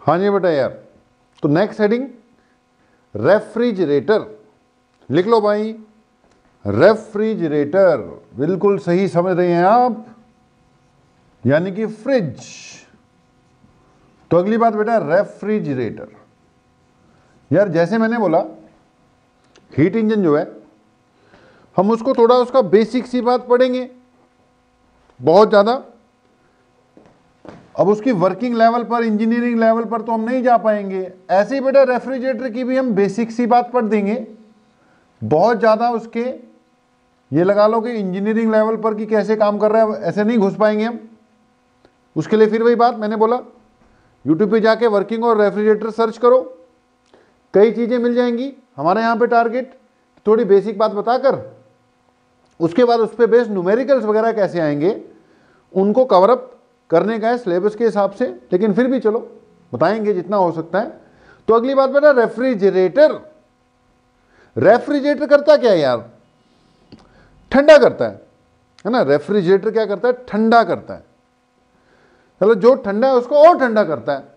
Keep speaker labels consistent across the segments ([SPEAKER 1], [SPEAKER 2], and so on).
[SPEAKER 1] हाँ जी बेटा यार, तो नेक्स्ट हेडिंग रेफ्रिजरेटर लिख लो भाई। रेफ्रिजरेटर बिल्कुल सही समझ रहे हैं आप, यानी कि फ्रिज। तो अगली बात बेटा रेफ्रिजरेटर। यार जैसे मैंने बोला हीट इंजन जो है हम उसको थोड़ा उसका बेसिक सी बात पढ़ेंगे, बहुत ज़्यादा। अब उसकी वर्किंग लेवल पर, इंजीनियरिंग लेवल पर तो हम नहीं जा पाएंगे। ऐसे ही बेटा रेफ्रिजरेटर की भी हम बेसिक सी बात पढ़ देंगे, बहुत ज़्यादा उसके ये लगा लो कि इंजीनियरिंग लेवल पर कि कैसे काम कर रहा है ऐसे नहीं घुस पाएंगे हम। उसके लिए फिर वही बात मैंने बोला, यूट्यूब पे जाके वर्किंग और रेफ्रिजरेटर सर्च करो, कई चीज़ें मिल जाएंगी। हमारे यहाँ पे टारगेट थोड़ी बेसिक बात बताकर उसके बाद उस पर बेस्ड न्यूमेरिकल्स वगैरह कैसे आएंगे उनको कवरअप करने का है सिलेबस के हिसाब से, लेकिन फिर भी चलो बताएंगे जितना हो सकता है। तो अगली बात बेटा रेफ्रिजरेटर। रेफ्रिजरेटर करता क्या है यार? ठंडा करता है ना। रेफ्रिजरेटर क्या करता है? ठंडा करता है। चलो जो ठंडा है उसको और ठंडा करता है।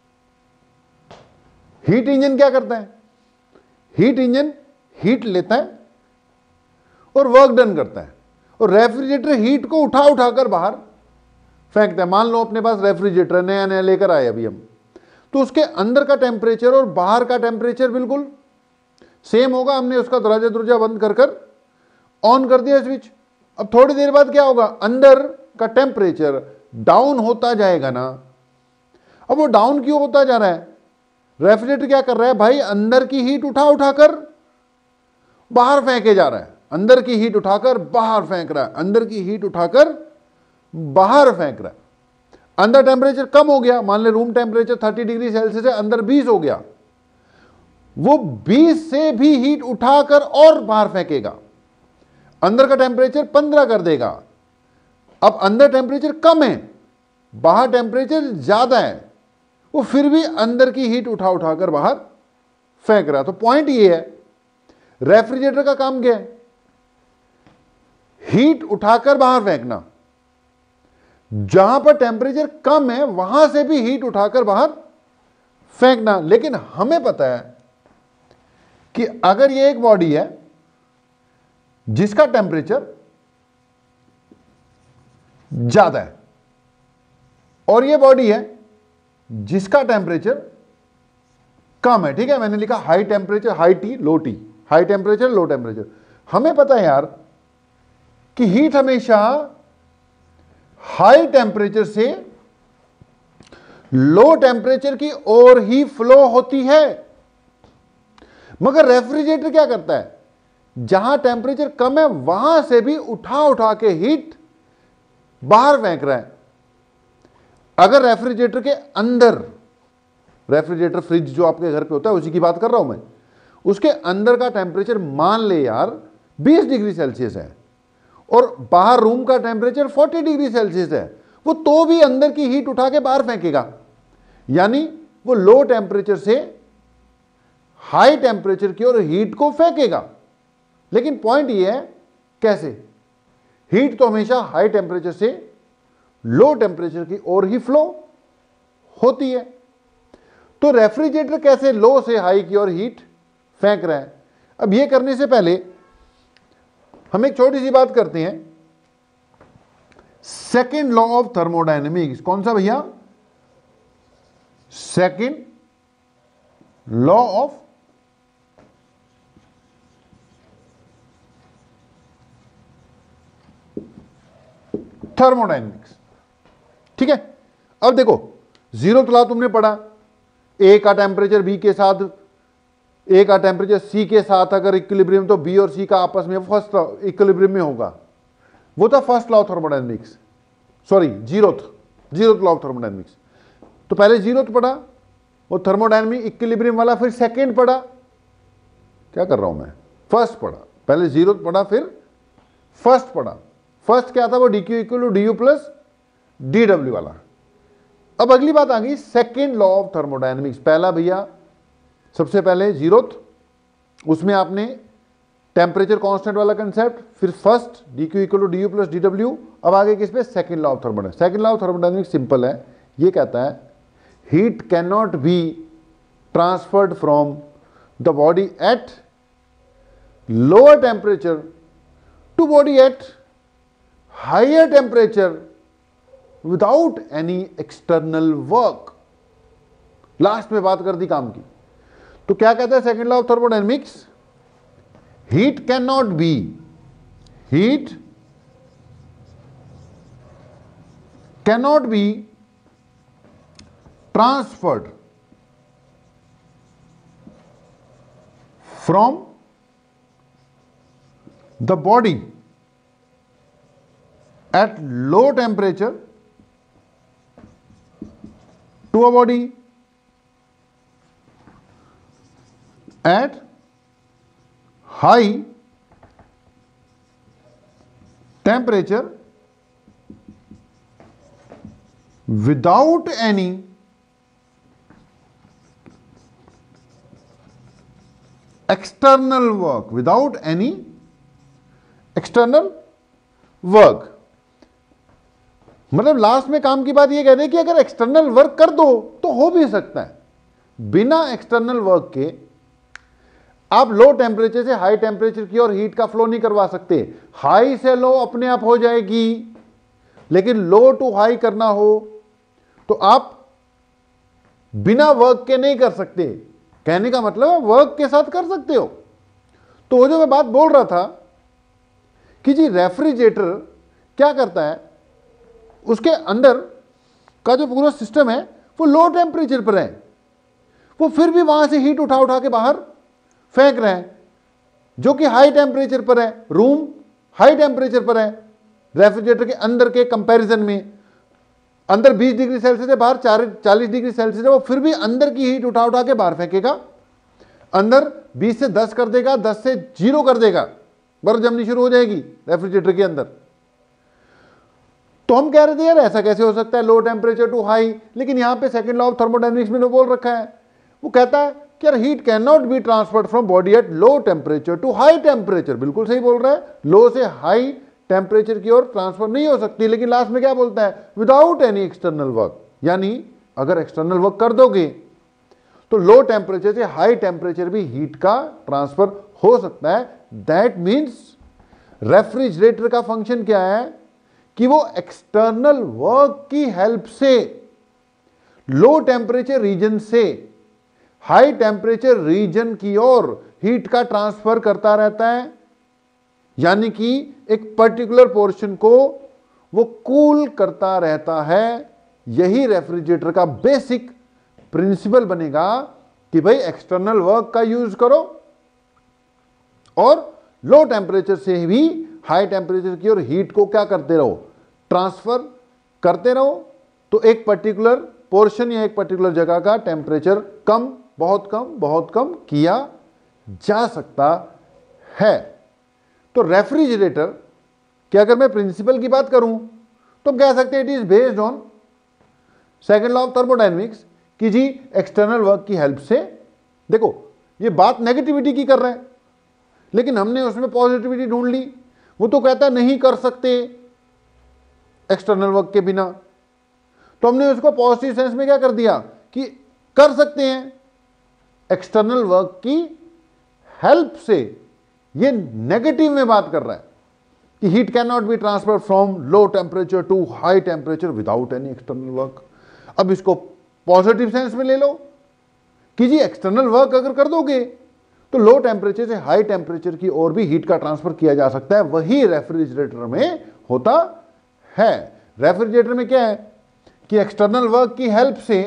[SPEAKER 1] हीट इंजन क्या करता है? हीट इंजन हीट लेता है और वर्क डन करता है। और रेफ्रिजरेटर हीट को उठा उठाकर बाहर फेंकता है। मान लो अपने पास रेफ्रिजरेटर नया नया लेकर आए अभी हम, तो उसके अंदर का टेम्परेचर और बाहर का टेम्परेचर बिल्कुल सेम होगा। हमने उसका दरवाजा बंद कर ऑन कर दिया स्विच। अब थोड़ी देर बाद क्या होगा? अंदर का टेम्परेचर डाउन होता जाएगा ना। अब वो डाउन क्यों होता जा रहा है? रेफ्रिजरेटर क्या कर रहा है भाई? अंदर की हीट उठा उठाकर बाहर फेंके जा रहा है। अंदर की हीट उठाकर बाहर फेंक रहा है, अंदर की हीट उठाकर बाहर फेंक रहा है। अंदर टेम्परेचर कम हो गया, मान ले रूम टेम्परेचर 30 डिग्री सेल्सियस है, अंदर 20 हो गया, वो 20 से भी हीट उठाकर और बाहर फेंकेगा। अंदर का टेम्परेचर 15 कर देगा। अब अंदर टेम्परेचर कम है, बाहर टेम्परेचर ज्यादा है, वो फिर भी अंदर की हीट उठा उठाकर बाहर फेंक रहा है। तो पॉइंट ये है, रेफ्रिजरेटर का काम क्या है? हीट उठाकर बाहर फेंकना। जहां पर टेम्परेचर कम है वहां से भी हीट उठाकर बाहर फेंकना। लेकिन हमें पता है कि अगर ये एक बॉडी है जिसका टेम्परेचर ज्यादा है और ये बॉडी है जिसका टेम्परेचर कम है, ठीक है, मैंने लिखा high temperature high T low T, high temperature low temperature. हमें पता है यार कि हीट हमेशा हाई टेम्परेचर से लो टेम्परेचर की ओर ही फ्लो होती है। मगर रेफ्रिजरेटर क्या करता है? जहां टेम्परेचर कम है वहां से भी उठा उठा के हीट बाहर फेंक रहा है। अगर रेफ्रिजरेटर के अंदर, रेफ्रिजरेटर फ्रिज जो आपके घर पे होता है उसी की बात कर रहा हूं मैं, उसके अंदर का टेम्परेचर मान ले यार 20 डिग्री सेल्सियस है और बाहर रूम का टेम्परेचर 40 डिग्री सेल्सियस है, वो तो भी अंदर की हीट उठा के बाहर फेंकेगा। यानी वो लो टेम्परेचर से हाई टेम्परेचर की ओर हीट को फेंकेगा। लेकिन पॉइंट ये है कैसे? हीट तो हमेशा हाई टेम्परेचर से लो टेम्परेचर की ओर ही फ्लो होती है। तो रेफ्रिजरेटर कैसे लो से हाई की ओर हीट फेंक रहा है? अब यह करने से पहले हम एक छोटी सी बात करते हैं। सेकेंड लॉ ऑफ थर्मोडायनेमिक्स, कौन सा भैया? सेकेंड लॉ ऑफ थर्मोडायनेमिक्स, ठीक है। अब देखो जीरो लॉ तुमने पढ़ा, ए का टेम्परेचर बी के साथ, ए का टेम्परेचर सी के साथ अगर इक्विलिब्रियम, तो बी और सी का आपस में फर्स्ट इक्विलिब्रियम में होगा। वो था first law of thermodynamics, sorry zeroth law of thermodynamics. तो पहले जीरोथ पढ़ा, वो थर्मोडायनेमिक इक्विलिब्रियम वाला, फिर सेकेंड पढ़ा, क्या कर रहा हूं मैं, फर्स्ट पढ़ा। पहले जीरोथ पढ़ा फिर फर्स्ट पढ़ा। फर्स्ट क्या था? वो D Q equal to D you plus D W वाला। अब अगली बात आ गई सेकेंड लॉ ऑफ थर्मोडायनेमिक्स। पहला भैया सबसे पहले जीरोथ, उसमें आपने टेम्परेचर कांस्टेंट वाला कंसेप्ट, फिर first d Q equal to D you plus D डब्ल्यू। अब आगे किस पे? Second law of thermodynamics. Second law of thermodynamics simple है, ये कहता है heat cannot be transferred from the body at lower temperature to body at higher temperature without any external work. Last में बात कर दी काम की, तो क्या कहता है second law of thermodynamics? Heat can not be, heat cannot be transferred from the body at low temperature to a body at high temperature without any external work, without any external work. मतलब last में काम की बात ये कह रहे हैं कि अगर एक्सटर्नल वर्क कर दो तो हो भी सकता है, बिना एक्सटर्नल वर्क के आप लो टेम्परेचर से हाई टेम्परेचर की और हीट का फ्लो नहीं करवा सकते। हाई से लो अपने आप हो जाएगी, लेकिन लो टू हाई करना हो तो आप बिना वर्क के नहीं कर सकते। कहने का मतलब है वर्क के साथ कर सकते हो। तो वो जो मैं बात बोल रहा था कि जी रेफ्रिजरेटर क्या करता है, उसके अंदर का जो पूरा सिस्टम है वो लो टेम्परेचर पर है, वो फिर भी वहां से हीट उठा उठा के बाहर फेंक रहे हैं, जो कि हाई टेम्परेचर पर है। रूम हाई टेम्परेचर पर है, रेफ्रिजरेटर के अंदर के कंपैरिजन में अंदर 20 डिग्री सेल्सियस है, बाहर 40 डिग्री सेल्सियस है, वो फिर भी अंदर की हीट उठा उठा के बाहर फेंकेगा। अंदर 20 से 10 कर देगा, 10 से 0 कर देगा, बर्फ जमनी शुरू हो जाएगी रेफ्रिजरेटर के अंदर। तो हम कह रहे थे यार ऐसा कैसे हो सकता है, लो टेम्परेचर टू हाई, लेकिन यहां पे सेकंड लॉ ऑफ थर्मोडायनेमिक्स में बोल रखा है, वो कहता है कि यार heat can not be transferred from body at low temperature to high temperature. बिल्कुल सही बोल रहा है, लो से हाई टेम्परेचर की ओर ट्रांसफर नहीं हो सकती, लेकिन लास्ट में क्या बोलता है, विदाउट एनी एक्सटर्नल वर्क। यानी अगर एक्सटर्नल वर्क कर दोगे तो लो टेम्परेचर से हाई टेम्परेचर भी हीट का ट्रांसफर हो सकता है। दैट मीन्स रेफ्रिजरेटर का फंक्शन क्या है कि वो एक्सटर्नल वर्क की हेल्प से लो टेम्परेचर रीजन से हाई टेम्परेचर रीजन की ओर हीट का ट्रांसफर करता रहता है। यानी कि एक पर्टिकुलर पोर्शन को वो कूल करता रहता है। यही रेफ्रिजरेटर का बेसिक प्रिंसिपल बनेगा कि भाई एक्सटर्नल वर्क का यूज करो और लो टेम्परेचर से भी हाई टेम्परेचर की ओर हीट को क्या करते रहो, ट्रांसफर करते रहो। तो एक पर्टिकुलर पोर्शन या एक पर्टिकुलर जगह का टेम्परेचर कम बहुत कम किया जा सकता है। तो रेफ्रिजरेटर कि अगर मैं प्रिंसिपल की बात करूं तो कह सकते हैं it is based on second law of thermodynamics कि जी एक्सटर्नल वर्क की हेल्प से। देखो ये बात नेगेटिविटी की कर रहे हैं, लेकिन हमने उसमें पॉजिटिविटी ढूंढ ली। वो तो कहता नहीं कर सकते एक्सटर्नल वर्क के बिना, तो हमने उसको पॉजिटिव सेंस में क्या कर दिया कि कर सकते हैं एक्सटर्नल वर्क की हेल्प से। ये नेगेटिव में बात कर रहा है कि heat can not be transfer from low temperature to high temperature without any external work. अब इसको पॉजिटिव सेंस में ले लो कि जी एक्सटर्नल वर्क अगर कर दोगे तो लो टेम्परेचर से हाई टेम्परेचर की ओर भी हीट का ट्रांसफर किया जा सकता है। वही रेफ्रिजरेटर में होता है। रेफ्रिजरेटर में क्या है कि एक्सटर्नल वर्क की हेल्प से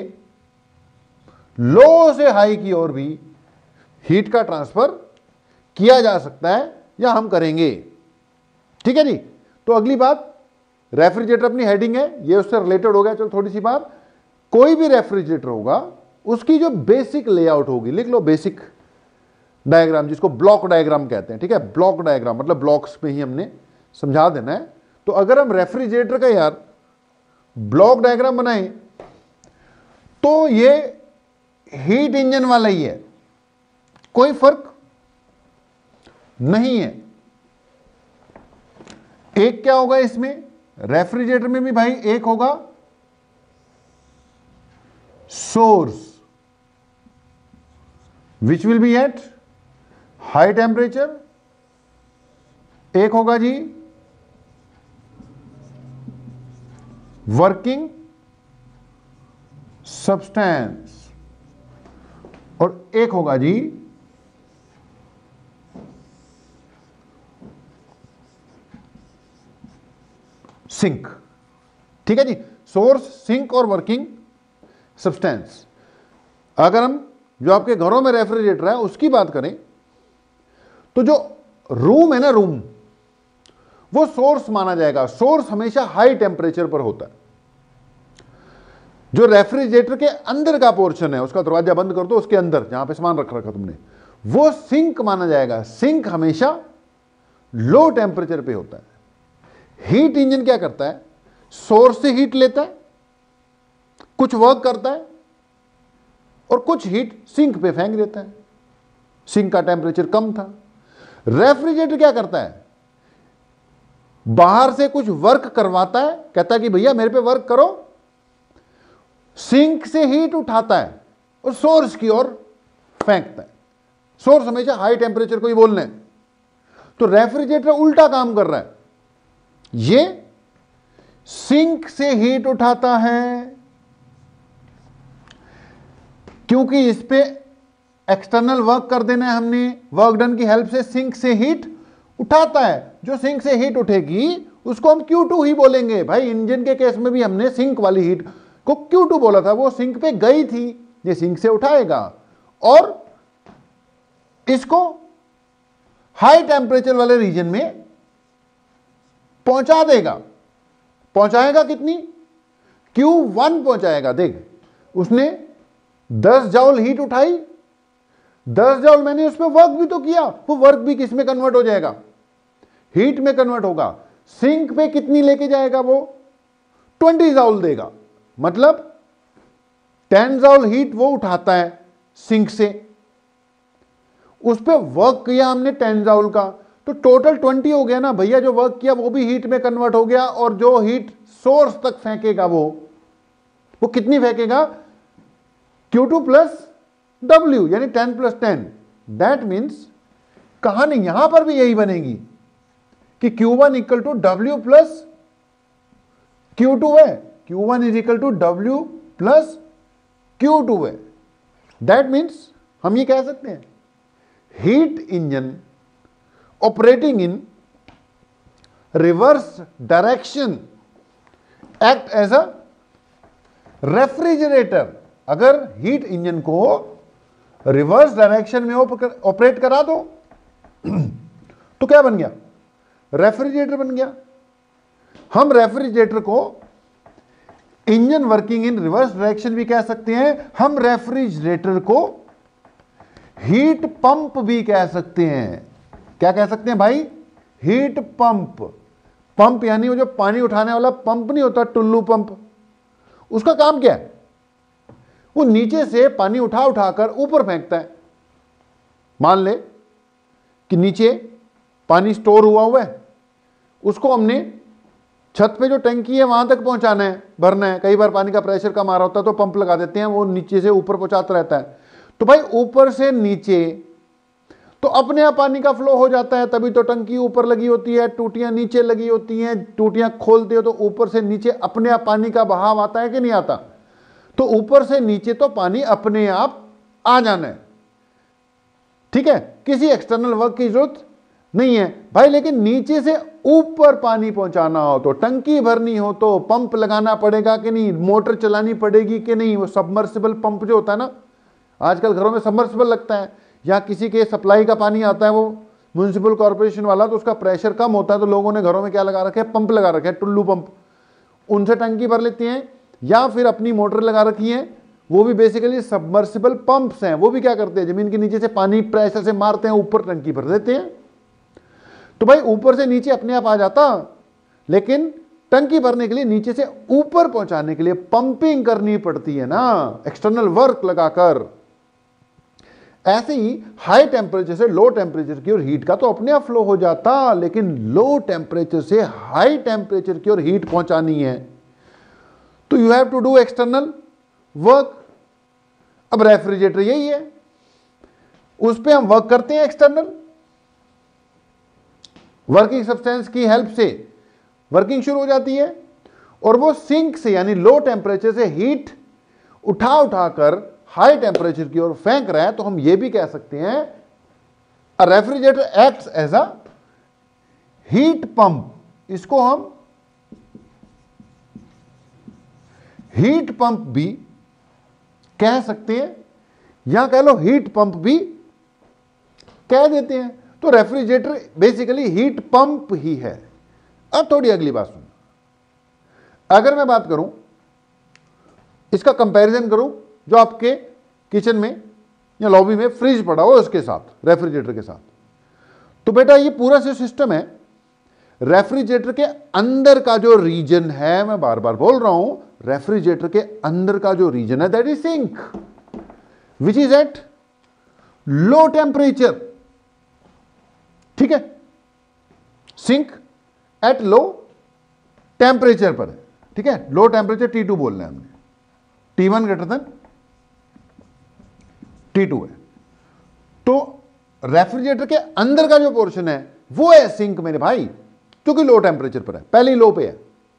[SPEAKER 1] लो से हाई की ओर भी हीट का ट्रांसफर किया जा सकता है, या हम करेंगे। ठीक है जी। तो अगली बात, रेफ्रिजरेटर अपनी हेडिंग है, ये उससे रिलेटेड हो गया। चलो थोड़ी सी बात, कोई भी रेफ्रिजरेटर होगा उसकी जो बेसिक लेआउट होगी, लिख लो बेसिक डायग्राम, जिसको ब्लॉक डायग्राम कहते हैं। ठीक है, ब्लॉक डायग्राम मतलब ब्लॉक्स में ही हमने समझा देना है। तो अगर हम रेफ्रिजरेटर का यार ब्लॉक डायग्राम बनाएं तो ये हीट इंजन वाला ही है, कोई फर्क नहीं है। एक क्या होगा इसमें, रेफ्रिजरेटर में भी भाई एक होगा source which will be at high temperature, एक होगा जी वर्किंग सब्सटेंस और एक होगा जी सिंक। ठीक है जी, सोर्स, सिंक और वर्किंग सब्सटेंस। अगर हम जो आपके घरों में रेफ्रिजरेटर है उसकी बात करें तो जो रूम है ना, रूम वो सोर्स माना जाएगा। सोर्स हमेशा हाई टेम्परेचर पर होता है। जो रेफ्रिजरेटर के अंदर का पोर्शन है, उसका दरवाजा बंद कर दो, उसके अंदर जहां पे सामान रख रखा तुमने, वो सिंक माना जाएगा। सिंक हमेशा लो टेम्परेचर पे होता है। हीट इंजन क्या करता है, सोर्स से हीट लेता है, कुछ वर्क करता है और कुछ हीट सिंक पे फेंक देता है। सिंक का टेम्परेचर कम था। रेफ्रिजरेटर क्या करता है, बाहर से कुछ वर्क करवाता है, कहता है कि भैया मेरे पे वर्क करो, सिंक से हीट उठाता है और सोर्स की ओर फेंकता है। सोर्स हमेशा हाई टेम्परेचर को ही बोलना है। तो रेफ्रिजरेटर उल्टा काम कर रहा है, ये सिंक से हीट उठाता है क्योंकि इस पे एक्सटर्नल वर्क कर देना है हमने, वर्क डन की हेल्प से सिंक से हीट उठाता है। जो सिंक से हीट उठेगी उसको हम Q2 ही बोलेंगे। भाई इंजन के केस में भी हमने सिंक वाली हीट को Q2 बोला था, वो सिंक पे गई थी, ये सिंक से उठाएगा और इसको हाई टेम्परेचर वाले रीजन में पहुंचा देगा। पहुंचाएगा कितनी, Q1 पहुंचाएगा। देख, उसने 10 जॉल हीट उठाई, 10 जॉल मैंने उस पर वर्क भी तो किया, वो वर्क भी किस में कन्वर्ट हो जाएगा, हीट में कन्वर्ट होगा। सिंक पे कितनी लेके जाएगा, वो 20 जॉल देगा। मतलब 10 जॉल हीट वो उठाता है सिंक से, उस पर वर्क किया हमने 10 जॉल का, तो टोटल 20 हो गया ना भैया। जो वर्क किया वो भी हीट में कन्वर्ट हो गया और जो हीट सोर्स तक फेंकेगा वो कितनी फेंकेगा, Q2 प्लस W, यानी 10 प्लस 10। दैट मीन्स कहानी यहां पर भी यही बनेगी कि Q1 equal to W plus Q2 है। Q1 is equal to W plus Q2 है। दैट मीन्स हम ये कह सकते हैं heat engine operating in reverse direction act as a refrigerator. अगर हीट इंजन को रिवर्स डायरेक्शन में ऑपरेट करा दो तो क्या बन गया, रेफ्रिजरेटर बन गया। हम रेफ्रिजरेटर को engine working in reverse direction भी कह सकते हैं। हम रेफ्रिजरेटर को हीट पंप भी कह सकते हैं। क्या कह सकते हैं भाई, हीट पंप। पंप यानी वो जो पानी उठाने वाला पंप नहीं होता, टुल्लू पंप, उसका काम क्या है, वो नीचे से पानी उठा उठाकर ऊपर फेंकता है। मान ले कि नीचे पानी स्टोर हुआ है, उसको हमने छत पे जो टंकी है वहां तक पहुंचाना है, भरना है। कई बार पानी का प्रेशर कम आ रहा होता है तो पंप लगा देते हैं, वो नीचे से ऊपर पहुंचाता रहता है। तो भाई ऊपर से नीचे तो अपने आप पानी का फ्लो हो जाता है, तभी तो टंकी ऊपर लगी होती है, टूटियां नीचे लगी होती हैं। टूटियां खोलते हो तो ऊपर से नीचे अपने आप पानी का बहाव आता है कि नहीं आता। तो ऊपर से नीचे तो पानी अपने आप आ जाना है, ठीक है, किसी एक्सटर्नल वर्क की जरूरत नहीं है भाई। लेकिन नीचे से ऊपर पानी पहुंचाना हो तो, टंकी भरनी हो तो पंप लगाना पड़ेगा कि नहीं, मोटर चलानी पड़ेगी कि नहीं। वो सबमर्सिबल पंप जो होता है ना, आजकल घरों में सबमर्सिबल लगता है, या किसी के सप्लाई का पानी आता है वो म्युनिसिपल कॉर्पोरेशन वाला, तो उसका प्रेशर कम होता है, तो लोगों ने घरों में क्या लगा रखे हैं, पंप लगा रखे हैं, टुल्लू पंप। उनसे टंकी भर लेते हैं या फिर अपनी मोटर लगा रखी है, वो भी बेसिकली सबमर्सिबल पंप्स हैं। वो भी क्या करते हैं, जमीन के नीचे से पानी प्रेशर से मारते हैं, ऊपर टंकी भर देते हैं। तो भाई ऊपर से नीचे अपने आप आ जाता, लेकिन टंकी भरने के लिए नीचे से ऊपर पहुंचाने के लिए पंपिंग करनी पड़ती है ना, एक्सटर्नल वर्क लगाकर। ऐसे ही हाई टेम्परेचर से लो टेम्परेचर की ओर हीट का तो अपने आप फ्लो हो जाता, लेकिन लो टेम्परेचर से हाई टेम्परेचर की ओर हीट पहुंचानी है तो you have to do external work. अब रेफ्रिजरेटर यही है, उस पे हम वर्क करते हैं एक्सटर्नल, वर्किंग सब्सटेंस की हेल्प से वर्किंग शुरू हो जाती है और वो सिंक से यानी लो टेम्परेचर से हीट उठा उठाकर हाई टेम्परेचर की ओर फेंक रहा है। तो हम ये भी कह सकते हैं a refrigerator acts as a heat pump. इसको हम हीट पंप भी कह सकते हैं या कह लो हीट पंप भी कह देते हैं। तो रेफ्रिजरेटर बेसिकली हीट पंप ही है। अब थोड़ी अगली बात सुनो, अगर मैं बात करूं इसका कंपैरिजन करूं जो आपके किचन में या लॉबी में फ्रिज पड़ा हो उसके साथ, रेफ्रिजरेटर के साथ, तो बेटा ये पूरा जो सिस्टम है रेफ्रिजरेटर के अंदर का जो रीजन है, मैं बार बार बोल रहा हूं, रेफ्रिजरेटर के अंदर का जो रीजन है that is sink which is at low temperature. ठीक है, सिंक एट लो टेम्परेचर पर है। ठीक है, लो टेम्परेचर T2 बोलना है हमने, T1 ग्रेटर देन T2 है। तो रेफ्रिजरेटर के अंदर का जो पोर्शन है वो है सिंक मेरे भाई, क्योंकि लो टेम्परेचर पर है, पहले ही लो पे है।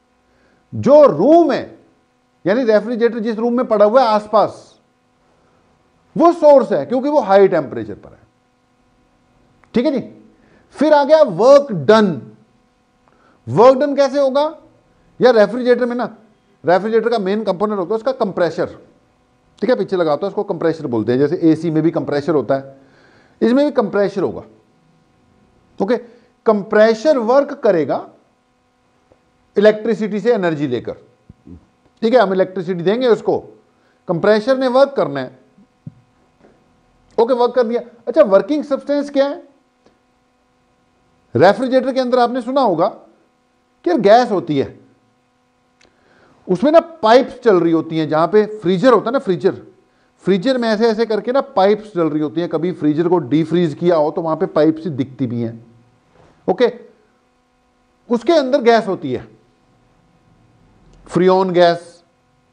[SPEAKER 1] जो रूम है यानी रेफ्रिजरेटर जिस रूम में पड़ा हुआ है आसपास, वो सोर्स है क्योंकि वो हाई टेम्परेचर पर है। ठीक है जी, फिर आ गया वर्क डन। वर्क डन कैसे होगा? या रेफ्रिजरेटर में ना, रेफ्रिजरेटर का मेन कंपोनेंट होता है उसका कंप्रेशर। ठीक है, पीछे लगा होता है उसको कंप्रेशर बोलते हैं, जैसे एसी में भी कंप्रेशर होता है, इसमें भी कंप्रेशर होगा। ओके, कंप्रेशर वर्क करेगा इलेक्ट्रिसिटी से एनर्जी लेकर। ठीक है, हम इलेक्ट्रिसिटी देंगे उसको, कंप्रेशर ने वर्क करना है। ओके, वर्क कर दिया। अच्छा, वर्किंग सब्सटेंस क्या है? रेफ्रिजरेटर के अंदर आपने सुना होगा कि यार गैस होती है, उसमें ना पाइप्स चल रही होती हैं। जहां पे फ्रीजर होता है ना, फ्रीजर में ऐसे ऐसे करके ना पाइप्स चल रही होती हैं। कभी फ्रीजर को डीफ्रीज किया हो तो वहां पे पाइप्स दिखती भी हैं। ओके, उसके अंदर गैस होती है, फ्रियोन गैस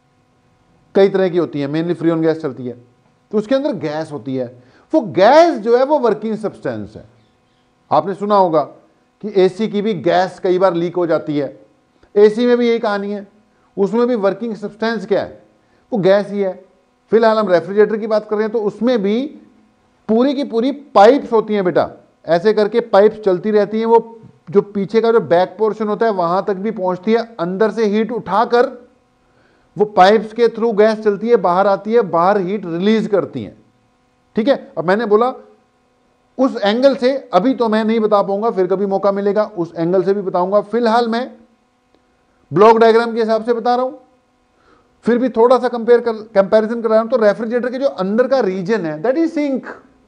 [SPEAKER 1] कई तरह की होती है, मेनली फ्रियोन गैस चलती है। तो उसके अंदर गैस होती है, वो गैस जो है वो वर्किंग सब्सटेंस है। आपने सुना होगा कि एसी की भी गैस कई बार लीक हो जाती है, एसी में भी यही कहानी है, उसमें भी वर्किंग सब्सटेंस क्या है? वो गैस ही है। फिलहाल हम रेफ्रिजरेटर की बात कर रहे हैं, तो उसमें भी पूरी की पूरी पाइप्स होती हैं बेटा, ऐसे करके पाइप्स चलती रहती हैं। वो जो पीछे का जो बैक पोर्शन होता है वहां तक भी पहुंचती है, अंदर से हीट उठाकर वो पाइप्स के थ्रू गैस चलती है, बाहर आती है, बाहर हीट रिलीज करती है। ठीक है, अब मैंने बोला उस एंगल से अभी तो मैं नहीं बता पाऊंगा, फिर कभी मौका मिलेगा उस एंगल से भी बताऊंगा। फिलहाल मैं ब्लॉक डायग्राम के हिसाब से बता रहा हूं, फिर भी थोड़ा सा कंपैरिजन कर रहा हूं। तो रेफ्रिजरेटर के जो अंदर का रीजन है दैट इज सिंक।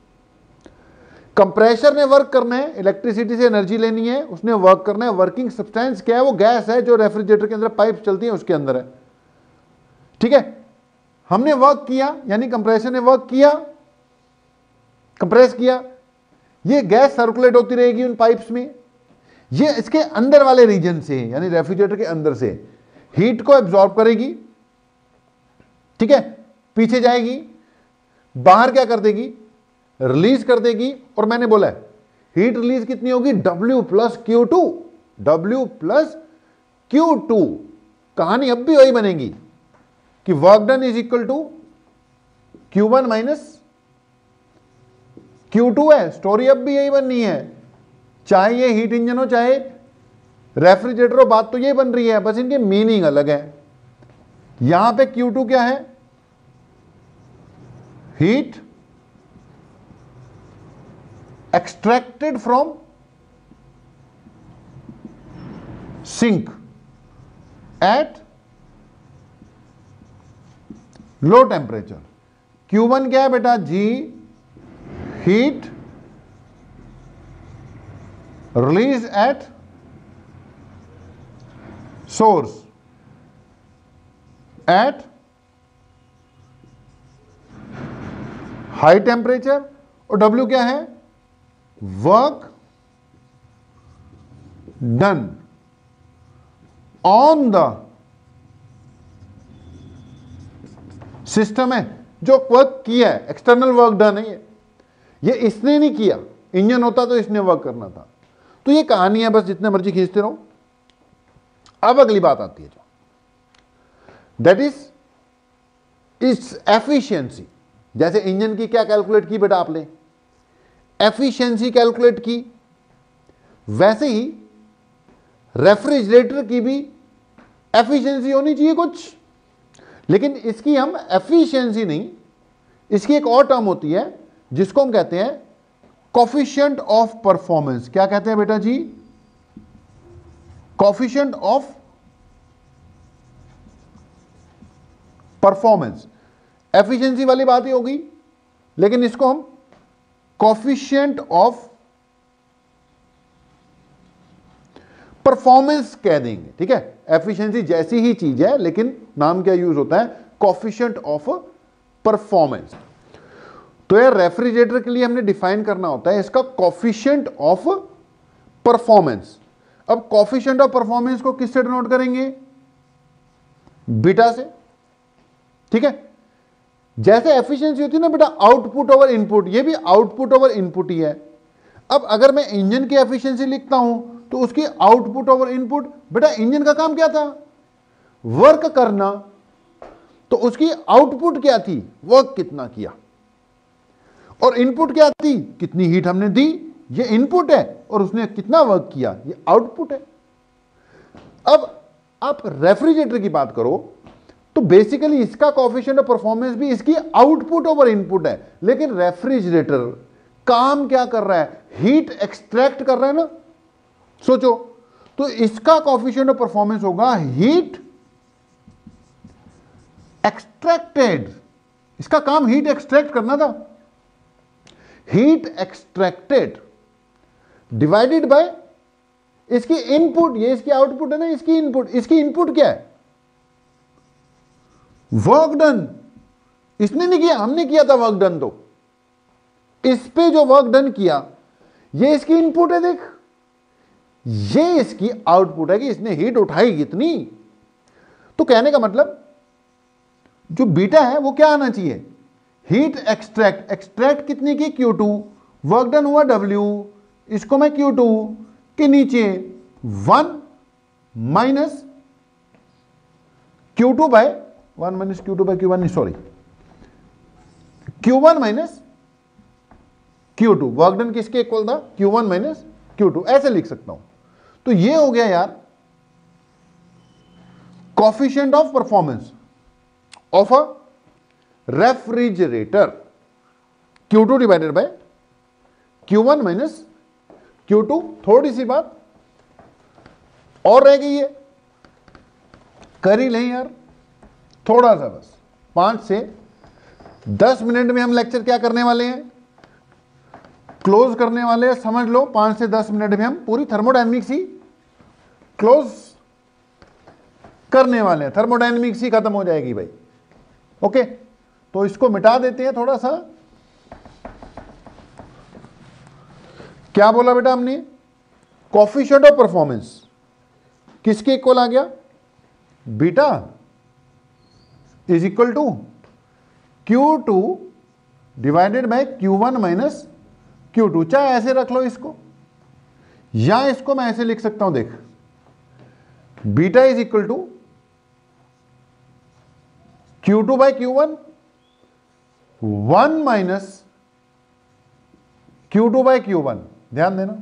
[SPEAKER 1] कंप्रेशर ने वर्क करना है, इलेक्ट्रिसिटी से एनर्जी लेनी है, उसने वर्क करना है। वर्किंग सब्सटेंस क्या है? वो गैस है जो रेफ्रिजरेटर के अंदर पाइप चलती है उसके अंदर है। ठीक है, हमने वर्क किया यानी कंप्रेशर ने वर्क किया, कंप्रेस किया, ये गैस सर्कुलेट होती रहेगी उन पाइप्स में, ये इसके अंदर वाले रीजन से यानी रेफ्रिजरेटर के अंदर से हीट को एब्जॉर्ब करेगी। ठीक है, पीछे जाएगी, बाहर क्या कर देगी? रिलीज कर देगी। और मैंने बोला है हीट रिलीज कितनी होगी? W plus Q2, W plus Q2। कहानी अब भी वही बनेगी कि work done is equal to Q1 minus Q2 है। स्टोरी अब भी यही बननी है, चाहे ये हीट इंजन हो चाहे रेफ्रिजरेटर हो, बात तो ये बन रही है, बस इनके मीनिंग अलग है। यहां पे Q2 क्या है? Heat extracted from sink at low temperature. Q1 क्या है बेटा? जी, heat release at source at high temperature. और W क्या है? Work done on the system है जो वर्क किया है, एक्सटर्नल वर्क डन है ये इसने नहीं किया, इंजन होता तो इसने वर्क करना था। तो ये कहानी है, बस जितने मर्जी खींचते रहो। अब अगली बात आती है जो दैट इज इट्स एफिशिएंसी। जैसे इंजन की क्या कैलकुलेट की बेटा आपने, एफिशिएंसी कैलकुलेट की, वैसे ही रेफ्रिजरेटर की भी एफिशिएंसी होनी चाहिए कुछ, लेकिन इसकी हम एफिशिएंसी नहीं, इसकी एक और टर्म होती है जिसको हम कहते हैं कोफिशिएंट ऑफ परफॉर्मेंस। क्या कहते हैं बेटा जी? Coefficient of performance. एफिशिएंसी वाली बात ही होगी, लेकिन इसको हम कोफिशिएंट ऑफ परफॉर्मेंस कह देंगे, ठीक है। एफिशिएंसी जैसी ही चीज है, लेकिन नाम क्या यूज होता है? Coefficient of performance. तो यार रेफ्रिजरेटर के लिए हमने डिफाइन करना होता है इसका कोफिशिएंट ऑफ परफॉर्मेंस। अब कोफिशिएंट ऑफ परफॉर्मेंस को किससे डिनोट करेंगे? बीटा से, ठीक है। जैसे एफिशिएंसी होती है ना बेटा आउटपुट ओवर इनपुट, ये भी आउटपुट ओवर इनपुट ही है। अब अगर मैं इंजन की एफिशिएंसी लिखता हूं तो उसकी आउटपुट ओवर इनपुट, बेटा इंजन का काम क्या था? वर्क करना। तो उसकी आउटपुट क्या थी? वर्क कितना किया। और इनपुट क्या थी? कितनी हीट हमने दी, ये इनपुट है, और उसने कितना वर्क किया, ये आउटपुट है। अब आप रेफ्रिजरेटर की बात करो तो बेसिकली इसका कोएफिशिएंट ऑफ परफॉर्मेंस भी इसकी आउटपुट ओवर इनपुट है, लेकिन रेफ्रिजरेटर काम क्या कर रहा है? हीट एक्सट्रैक्ट कर रहा है ना। सोचो, तो इसका कोएफिशिएंट ऑफ परफॉर्मेंस होगा हीट एक्सट्रैक्टेड। इसका काम हीट एक्सट्रैक्ट करना था। हीट एक्सट्रैक्टेड डिवाइडेड बाय इसकी इनपुट, ये इसकी आउटपुट है ना, इसकी इनपुट। इसकी इनपुट क्या है? Work done. इसने नहीं किया, हमने किया था वर्क डन। तो इस पे जो वर्क डन किया ये इसकी इनपुट है, देख, ये इसकी आउटपुट है कि इसने हीट उठाई कितनी। तो कहने का मतलब जो बीटा है वो क्या आना चाहिए? Heat extract. एक्सट्रैक्ट कितनी की? Q2। वर्क डन हुआ W, इसको मैं Q2 के नीचे 1 minus Q2 by 1 minus Q2 by Q1, sorry Q1 minus Q2। Work done किसके इक्वल था? Q1 minus Q2। ऐसे लिख सकता हूं। तो ये हो गया यार coefficient of performance of a refrigerator, Q2 divided by Q1 minus Q2। थोड़ी सी बात और रह गई है, कर ही लें यार थोड़ा सा, बस 5 से 10 मिनट में हम लेक्चर क्या करने वाले हैं? क्लोज करने वाले हैं। समझ लो 5 से 10 मिनट में हम पूरी थर्मोडायनेमिक्स ही क्लोज करने वाले हैं। थर्मोडायनेमिक्स ही खत्म हो जाएगी भाई। ओके, तो इसको मिटा देते हैं थोड़ा सा। क्या बोला बेटा हमने? कोएफिशिएंट ऑफ परफॉर्मेंस किसके इक्वल आ गया? Beta is equal to Q2 divided by Q1 minus Q2। चाहे ऐसे रख लो इसको, या इसको मैं ऐसे लिख सकता हूं, देख, beta is equal to Q2 by Q1 1 minus Q2 by Q1। ध्यान देना,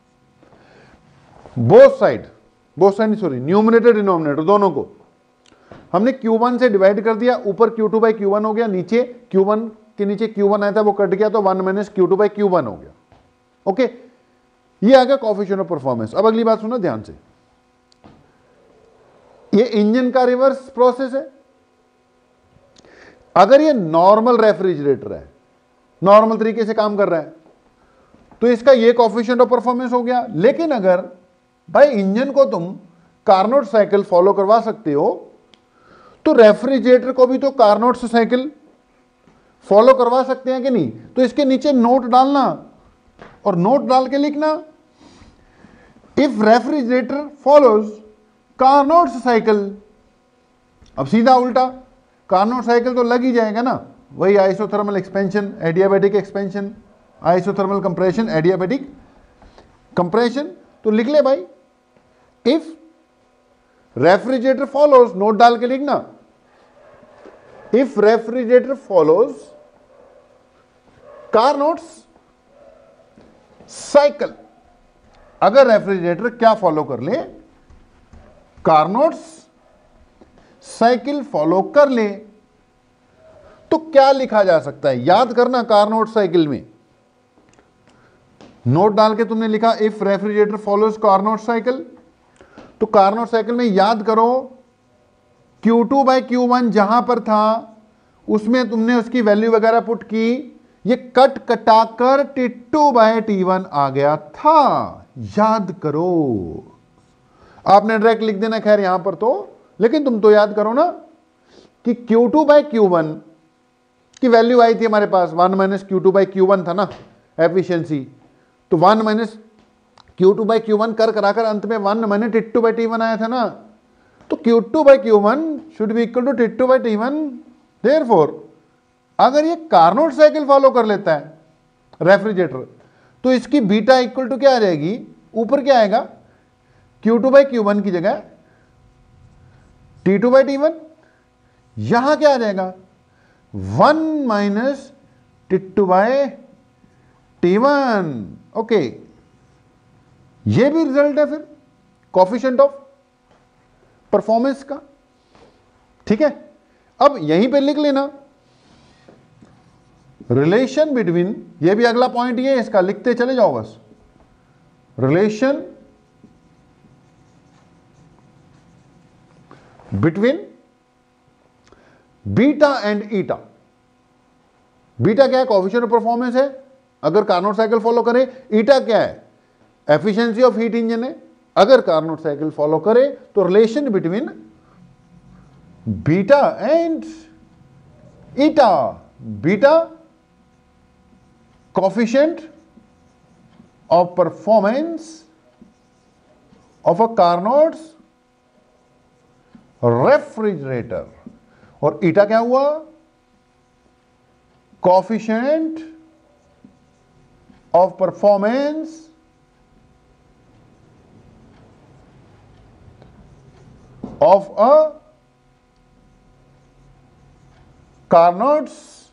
[SPEAKER 1] both side sorry, numerator denominator दोनों को हमने Q1 से डिवाइड कर दिया। ऊपर Q2 बाय Q1 हो गया, नीचे Q1 के नीचे Q1 आया था वो कट गया, तो 1 माइनस Q2 बाय Q1 हो गया। ओके, ये आ गया कोएफिशिएंट ऑफ परफॉर्मेंस। अब अगली बात सुनो ध्यान से, ये इंजन का रिवर्स प्रोसेस है। अगर ये नॉर्मल रेफ्रिजरेटर है, नॉर्मल तरीके से काम कर रहा है, तो इसका ये कोएफिशिएंट ऑफ परफॉर्मेंस हो गया। लेकिन अगर भाई इंजन को तुम कार्नोट साइकिल फॉलो करवा सकते हो, तो रेफ्रिजरेटर को भी तो कार्नोट साइकिल फॉलो करवा सकते हैं कि नहीं? तो इसके नीचे नोट डालना और नोट डाल के लिखना, if refrigerator follows Carnot cycle. अब सीधा उल्टा, कार्नोट साइकिल तो लग ही जाएगा ना, वही isothermal expansion, adiabatic expansion, isothermal compression, adiabatic compression. तो लिख ले भाई, इफ रेफ्रिजरेटर फॉलोज, नोट डाल के लिखना, if refrigerator follows Carnot's cycle, अगर रेफ्रिजरेटर क्या फॉलो कर ले, कार्नोट्स साइकिल फॉलो कर ले, तो क्या लिखा जा सकता है? याद करना, कार्नोट साइकिल में नोट डाल के तुमने लिखा if refrigerator follows Carnot cycle, तो कार्नोट साइकिल में याद करो Q2/Q1 जहां पर था उसमें तुमने उसकी वैल्यू वगैरह पुट की, ये कट कटाकर T2/T1 आ गया था, याद करो। आपने डायरेक्ट लिख देना खैर यहां पर तो, लेकिन तुम तो याद करो ना कि Q2/Q1 की वैल्यू आई थी हमारे पास, 1 - Q2/Q1 था ना एफिशिएंसी, तो 1 - Q2/Q1 कर कराकर अंत में 1 - T2/T1 आया था ना, तो Q2/Q1 should be equal to T2/T1। Therefore अगर ये कार्नोट साइकिल फॉलो कर लेता है रेफ्रिजरेटर, तो इसकी बीटा इक्वल टू क्या आ जाएगी, ऊपर क्या आएगा, Q2/Q1 की जगह T2/T1, यहां क्या आ जाएगा, 1 - T2/T1। ओके, ये भी रिजल्ट है फिर कोफिशिएंट ऑफ परफॉर्मेंस का, ठीक है। अब यहीं पे लिख लेना रिलेशन बिटवीन, ये भी अगला पॉइंट ये है इसका, लिखते चले जाओ बस, relation between beta and eta. Beta क्या है, कोएफिशिएंट ऑफ परफॉर्मेंस है अगर कार्नोट साइकिल फॉलो करे, ईटा क्या है, एफिशिएंसी ऑफ हीट इंजन है अगर कार्नोट साइकिल फॉलो करे, तो relation between beta and eta, beta coefficient of performance of a Carnot's refrigerator, और ईटा क्या हुआ, coefficient of performance of a Carnot's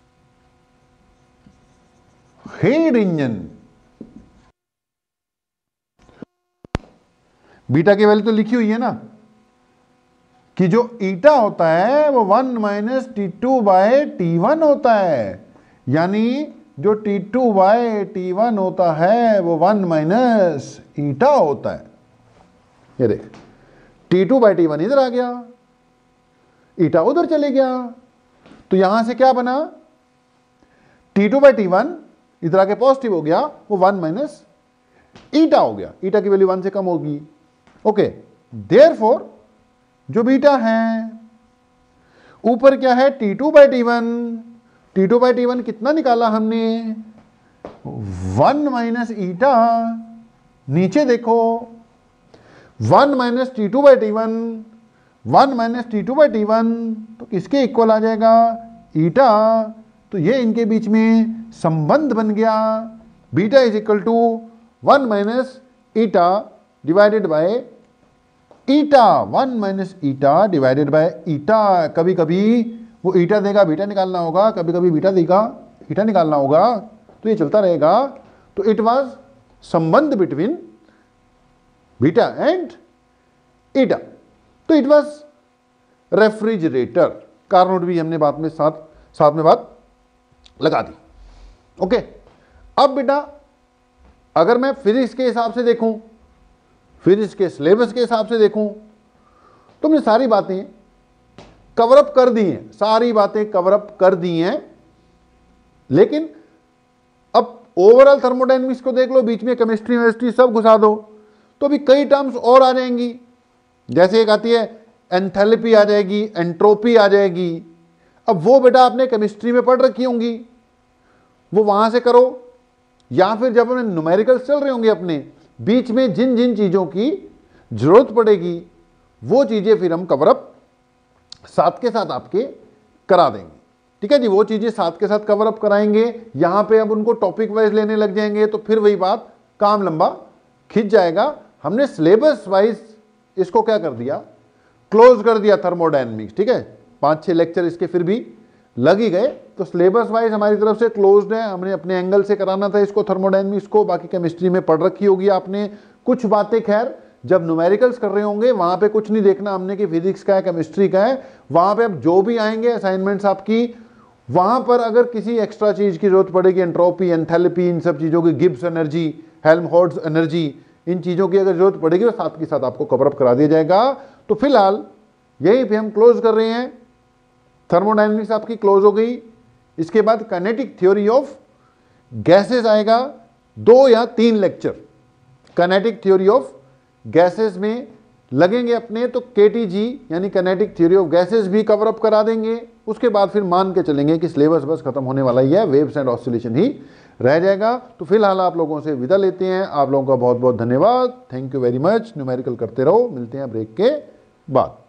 [SPEAKER 1] heat engine. Beta की वैल्यू तो लिखी हुई है ना कि जो ईटा होता है वो 1 - T2/T1 होता है, यानी जो T2/T1 होता है वो 1 - ईटा होता है। ये देख, T2/T1 इधर आ गया, ईटा उधर चले गया, तो यहां से क्या बना, T2/T1 इधर आके पॉजिटिव हो गया, वो 1 - ईटा हो गया, ईटा की वैल्यू 1 से कम होगी। ओके, देयरफॉर जो बीटा है ऊपर क्या है, T2/T1, T2/T1 कितना निकाला हमने, 1 - ईटा, नीचे देखो 1 - T2/T1, 1 - T2/T1 तो किसके इक्वल आ जाएगा, ईटा। तो ये इनके बीच में संबंध बन गया, beta is equal to 1 - eta divided by eta, 1 - eta divided by eta. कभी कभी वो ईटा देगा, बीटा निकालना होगा, कभी कभी बीटा देगा, ईटा निकालना होगा, तो ये चलता रहेगा। तो इट वाज संबंध बिटवीन बीटा एंड ईटा, तो इट वाज रेफ्रिजरेटर। कार्नोट भी हमने बाद में साथ में बात लगा दी। ओके, अब बेटा अगर मैं फिजिक्स के हिसाब से देखूं, फिजिक्स के सिलेबस के हिसाब से देखूं, तो हमने सारी बातें कवरअप कर दी हैं, सारी बातें कवरअप कर दी हैं, लेकिन अब ओवरऑल थर्मोडायनेमिक्स को देख लो, बीच में केमिस्ट्री वेमिस्ट्री सब घुसा दो, तो भी कई टर्म्स और आ जाएंगी। जैसे एक आती है एंथैल्पी आ जाएगी, एंट्रोपी आ जाएगी। अब वो बेटा आपने केमिस्ट्री में पढ़ रखी होंगी, वो वहां से करो, या फिर जब हमें न्यूमेरिकल्स चल रहे होंगे अपने, बीच में जिन जिन चीजों की जरूरत पड़ेगी वो चीजें फिर हम कवरअप साथ के साथ आपके करा देंगे। ठीक है जी, वो चीज़ें साथ के साथ कवर अप कराएंगे। यहाँ पे अब उनको टॉपिक वाइज लेने लग जाएंगे तो फिर वही बात, काम लंबा खिंच जाएगा। हमने सिलेबस वाइज इसको क्या कर दिया, क्लोज कर दिया थर्मोडायनेमिक्स। ठीक है, 5-6 लेक्चर इसके फिर भी लग ही गए, तो सिलेबस वाइज हमारी तरफ से क्लोज्ड है। हमने अपने एंगल से कराना था इसको थर्मोडायनेमिक्स को, बाकी केमिस्ट्री में पढ़ रखी होगी आपने कुछ बातें। खैर जब न्यूमेरिकल्स कर रहे होंगे वहां पे कुछ नहीं देखना हमने कि फिजिक्स का है केमिस्ट्री का है, वहां पे अब जो भी आएंगे असाइनमेंट्स आपकी, वहां पर अगर किसी एक्स्ट्रा चीज की जरूरत पड़ेगी, एंट्रोपी, एंथैल्पी, इन सब चीजों की, गिब्स एनर्जी, हेल्महोल्ट्ज एनर्जी, इन चीजों की अगर जरूरत पड़ेगी तो साथ के साथ आपको कवर अप करा दिया जाएगा। तो फिलहाल यहीं पे हम क्लोज कर रहे हैं, थर्मोडायनेमिक्स आपकी क्लोज हो गई। इसके बाद काइनेटिक थ्योरी ऑफ गैसेस आएगा, 2 या 3 lecture kinetic theory of gases में लगेंगे अपने, तो केटीजी यानी काइनेटिक थ्योरी ऑफ गैसेस भी कवर अप करा देंगे। उसके बाद फिर मान के चलेंगे कि सिलेबस बस खत्म होने वाला ही है, वेव्स एंड ऑसिलेशन ही रह जाएगा। तो फिलहाल आप लोगों से विदा लेते हैं, आप लोगों का बहुत बहुत धन्यवाद, thank you very much. Numerical करते रहो, मिलते हैं ब्रेक के बाद।